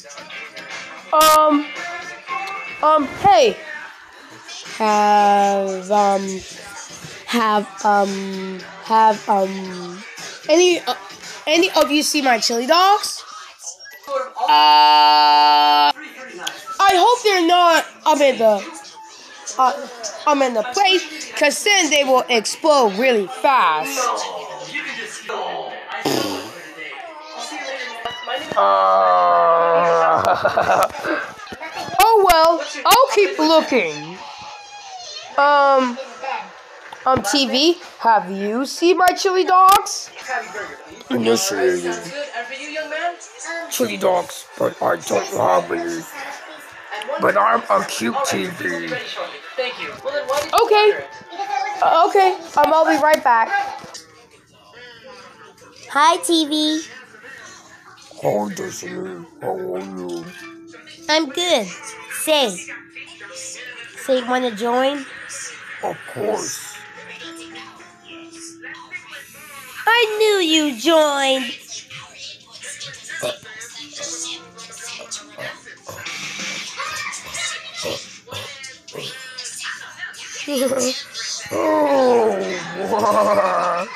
Um, hey, have, any, any of you see my chili dogs? I hope they're not I'm in the place, cause then they will explode really fast. Oh well, I'll keep looking. TV, have you seen my chili dogs? Yes, sir. Chili dogs, but I don't have any. But I'm a cute TV. Okay. Okay. I'll be right back. Hi, TV. Hi, Destiny. How are you? I'm good. Say, wanna join? Of course. I knew you joined. Oh, what?